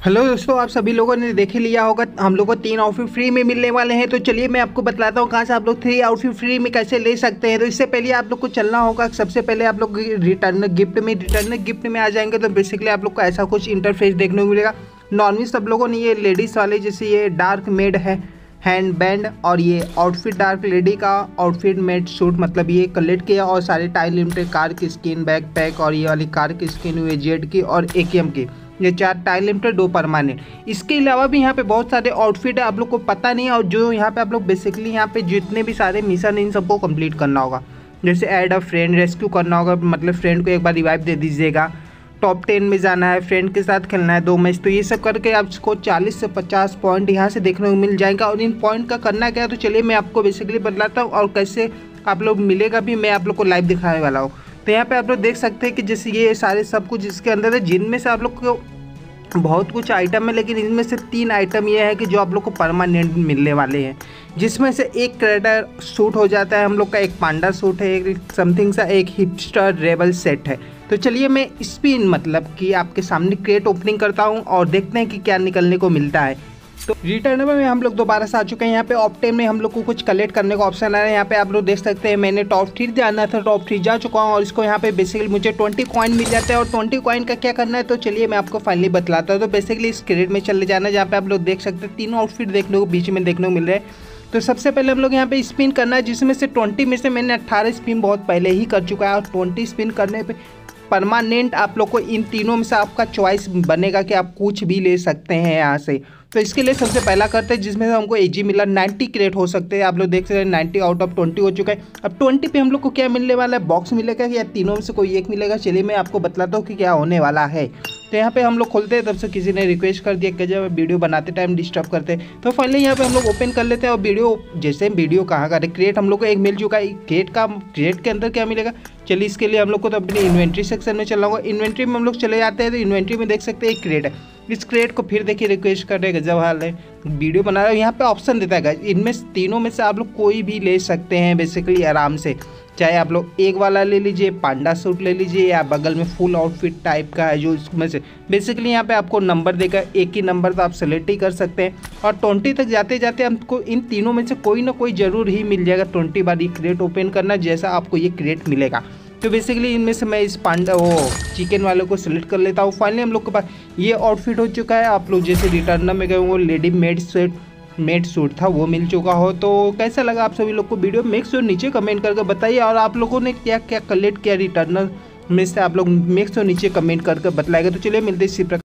Hello दोस्तों, आप सभी लोगों ने देख ही लिया होगा हम लोग को 3 आउटफिट फ्री में मिलने वाले हैं। तो चलिए मैं आपको बतलाता हूँ कहाँ से आप लोग 3 आउटफिट फ्री में कैसे ले सकते हैं। तो इससे पहले आप लोग को चलना होगा, सबसे पहले आप लोग रिटर्न गिफ्ट में आ जाएंगे। तो बेसिकली आप लोग को ऐसा कुछ इंटरफेस देखने को मिलेगा। नॉर्मली सब लोगों ने ये लेडीज़ वाले जैसे ये डार्क मेड है हैंड बैंड और ये आउटफिट डार्क लेडी का आउटफिट मेड सूट मतलब ये कलेक्ट किया, और सारे टाइल लिमिटेड कार की स्किन, बैक पैक और ये वाली कार की स्किन हुई जेड की और एकेएम की, ये 4 टाइल लिमिटेड 2 परमानेंट। इसके अलावा भी यहाँ पे बहुत सारे आउटफिट है, आप लोग को पता नहीं है। और जो यहाँ पे आप लोग बेसिकली यहाँ पे जितने भी सारे मिशन इन सबको कंप्लीट करना होगा, जैसे ऐड अ फ्रेंड, रेस्क्यू करना होगा, मतलब फ्रेंड को एक बार रिवाइव दे दीजिएगा, टॉप 10 में जाना है, फ्रेंड के साथ खेलना है 2 मैच। तो ये सब करके आपको 40 से 50 पॉइंट यहाँ से देखने को मिल जाएगा। और इन पॉइंट का करना क्या है, तो चलिए मैं आपको बेसिकली बतलाता हूँ और कैसे आप लोग मिलेगा भी मैं आप लोग को लाइव दिखाने वाला हूँ। तो यहाँ पे आप लोग देख सकते हैं कि जैसे ये सारे सब कुछ इसके अंदर है, जिनमें से आप लोग को बहुत कुछ आइटम है, लेकिन इनमें से 3 आइटम ये है कि जो आप लोग को परमानेंट मिलने वाले हैं, जिसमें से एक क्रेडर सूट हो जाता है हम लोग का, एक पांडा सूट है, एक समथिंग सा, एक हिपस्टर रेबल सेट है। तो चलिए मैं स्पिन मतलब कि आपके सामने क्रेट ओपनिंग करता हूं और देखते हैं कि क्या निकलने को मिलता है। तो रिटर्न में हम लोग दोबारा से आ चुके हैं। यहाँ पे ऑप 10 में हम लोग को कुछ कलेक्ट करने का ऑप्शन आ रहा है। यहाँ पे आप लोग देख सकते हैं मैंने टॉप 3 जाना था, टॉप 3 जा चुका हूँ और इसको यहाँ पे बेसिकली मुझे 20 कॉइन मिल जाता है। और 20 कॉइन का क्या करना है, तो चलिए मैं आपको फाइनली बतलाता हूँ। तो बेसिकली इस क्रेट में चले जाना, जहाँ पे आप लोग देख सकते हैं 3 आउटफिट देखने को बीच में देखने को मिल रहे हैं। तो सबसे पहले हम लोग यहाँ पे स्पिन करना है, जिसमें से 20 में से मैंने 18 स्पिन बहुत पहले ही कर चुका है। और 20 स्पिन करने पे परमानेंट आप लोग को इन तीनों में से आपका चॉइस बनेगा कि आप कुछ भी ले सकते हैं यहाँ से। तो इसके लिए सबसे पहला करते हैं, जिसमें से हमको एजी मिला 90 क्रेट हो सकते हैं। आप लोग देख सकते हैं 90 आउट ऑफ 20 हो चुका है। अब 20 पे हम लोग को क्या मिलने वाला है, बॉक्स मिलेगा या तीनों में से कोई एक मिलेगा। चलिए मैं आपको बतलाता हूँ कि क्या होने वाला है। तो यहाँ पे हम लोग खोलते हैं, तब से किसी ने रिक्वेस्ट कर दिया कि जब वीडियो बनाते टाइम डिस्टर्ब करते हैं। तो फाइनली यहाँ पे हम लोग ओपन कर लेते हैं और वीडियो जैसे वीडियो कहाँ का क्रिएट हम लोग को एक मिल चुका है। क्रिएट के अंदर क्या मिलेगा, चलिए इसके लिए हम लोग को तो अपनी इन्वेंट्री सेक्शन में चलना होगा। इन्वेंट्री में हम लोग चले जाते हैं, तो इन्वेंट्री में देख सकते हैं एक क्रेट है। इस क्रेट को फिर देखिए रिक्वेस्ट कर रहे हैं, गजब हाल है, वीडियो बना रहा है। यहाँ पे ऑप्शन देता है, इनमें तीनों में से आप लोग कोई भी ले सकते हैं बेसिकली आराम से। चाहे आप लोग एक वाला ले लीजिए, पांडा सूट ले लीजिए, या बगल में फुल आउटफिट टाइप का है जो इसमें से बेसिकली यहाँ पे आपको नंबर देगा, एक ही नंबर तो आप सेलेक्ट ही कर सकते हैं। और 20 तक जाते जाते हमको इन तीनों में से कोई ना कोई जरूर ही मिल जाएगा। 20 बार ये क्रेट ओपन करना, जैसा आपको ये क्रेट मिलेगा। तो बेसिकली इनमें से मैं इस चिकन वाले को सिलेक्ट कर लेता हूँ। फाइनली हम लोग के पास ये आउटफिट हो चुका है। आप लोग जैसे रिटर्न में गए वो लेडी मेड सूट था वो मिल चुका हो। तो कैसा लगा आप सभी लोग को वीडियो, मेक श्योर नीचे कमेंट करके बताइए। और आप लोगों ने क्या क्या कलेक्ट किया रिटर्नर में से, आप लोग मेक श्योर नीचे कमेंट करके बताइएगा। तो चलिए मिलते हैं इसी प्रकार।